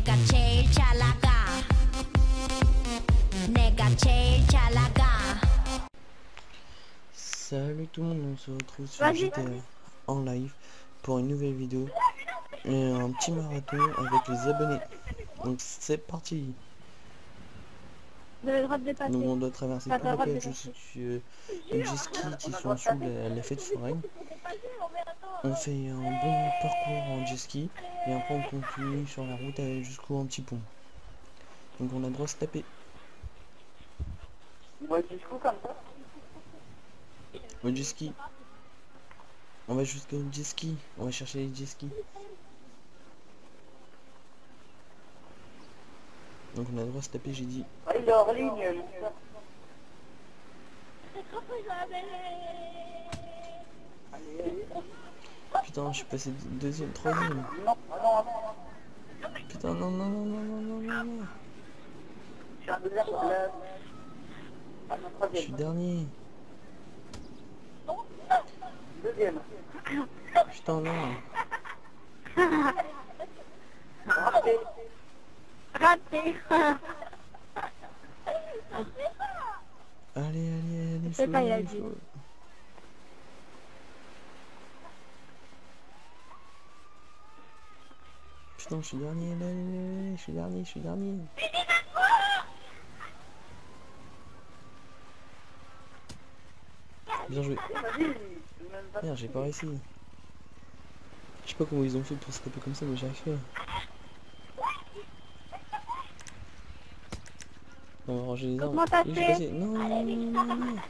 내가 제일 잘 나가. 내가 제일 잘 나가. Salut tout le monde, on se retrouve sur GTA en live pour une nouvelle vidéo et un petit marathon avec les abonnés. Donc c'est parti. Vous avez le droit de dépasser. Donc on doit traverser Pas tous le les droit de péages dépasser. de jet ski qui sont sous la fête foraine. On fait un bon parcours en jet ski et après on continue sur la route jusqu'au petit pont. Donc on a le droit de se taper. Ouais, jusqu'où comme ça? Au jet ski. On va jusqu'au jet ski. On va chercher les jet skis. Donc on a le droit de se taper, j'ai dit. Ah, il est hors ligne. Putain, je suis passé deuxième, troisième. Non, ah non, ah non. Putain, non, non, non, non, non, non, non, non. Je suis en deuxième place. Ah non, Je troisième. suis dernier. Deuxième. Putain, non. Raté. Raté. Allez, allez, allez, sais pas, il a faut, dit. faut. Putain, je suis dernier, allez, allez, allez, je suis dernier, je suis dernier. Bien joué. Merde, j'ai pas réussi. Je sais pas comment ils ont fait pour se taper comme ça, mais j'arrive pas. On va ranger les armes. Comment t'as Et fait? passé. Non, non, non, non, non, non.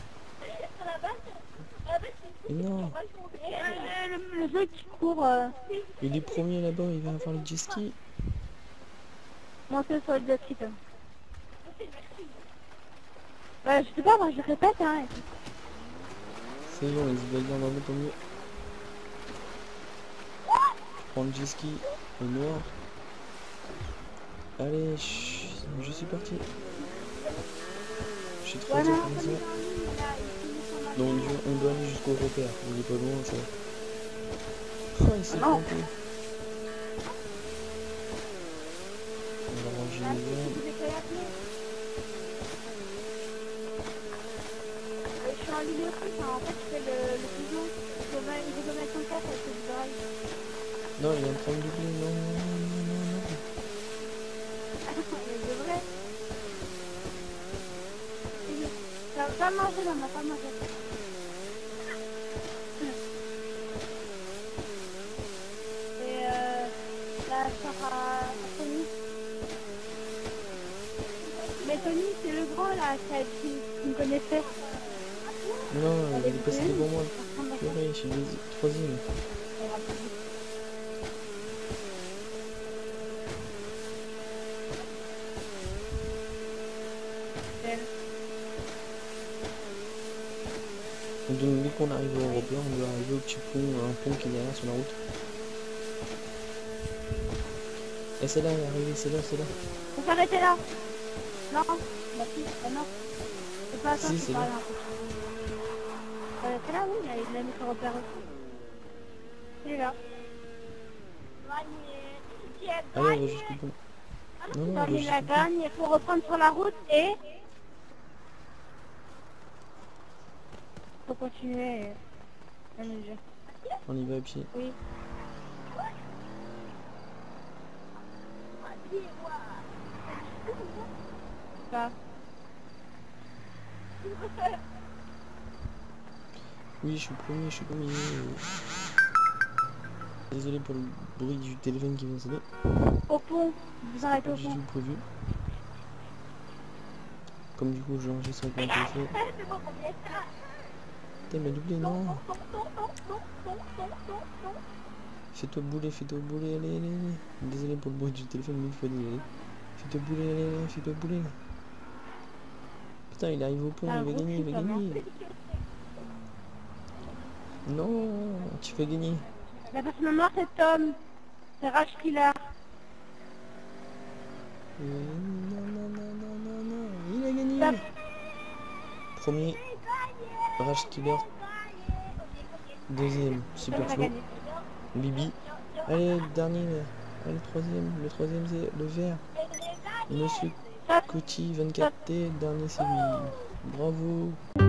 Mais non. Le jeu qui court, Il est premier là-bas, il va avoir le jet ski. monter sur le jet ski. Toi. Ouais, je sais pas, moi je répète, hein. C'est bon, il se va bien dans le mieux. Prends le jet ski, le noir. Allez, je suis parti. Je suis trop Voilà. Donc on doit aller jusqu'au repère. Il est pas loin ça. Oh, il s'est planté. On va ranger les armes. Je suis en ligne aussi, en fait c'est le pigeon. Il veut mettre son casque avec le drive. Non, il est en train de doubler. Non, non, non, non, non, non. Mais c'est vrai. Ça va pas manger, là, on va pas manger. Et la sœur à Tony. Mais Tony, c'est le grand là, qui me connaissait. Non, il est passé devant moi. Purée, je suis troisième. Donc dès qu'on arrive au repère, on doit arriver au petit pont, un pont qui est derrière sur la route. Et c'est là, elle est arrivée, c'est là, c'est là. Faut s'arrêter là. Non, bah si, bah non. C'est pas ça, Si, c'est c'est pas là. là. C'est là, oui, il a mis son repère aussi. Il est là. Allez, on va jusqu'au pont. Non, non, on va Il jusqu'au la pont. gagne, il faut reprendre sur la route et... Faut continuer le jeu. On y va à pied. Oui. Ça. Oui, je suis premier, je suis premier. Désolé pour le bruit du téléphone qui vient sonner. Au pont, vous arrêtez Pas au du pont. tout prévu. Comme du coup, j'enregistre avec mon téléphone. Putain, il m'a doublé, non. Fais-toi bouler, allez, allez, allez. Désolé pour le bruit du téléphone, mais il faut désolé. Fais-toi bouler, allez, allez, fais-toi bouler. Putain, il arrive au pont, il va gagner, il va gagner. Non, tu vas gagner. La personne noire, c'est Tom. C'est Rage Killer. Non, non, non, non, non, non. Il a gagné. Stop. Premier, Rage Killer. Deuxième, Super Tom a Flo. gagné. Bibi. Allez, dernier. Et le troisième c'est le vert. Monsieur Coty 24T, dernier série. Bravo.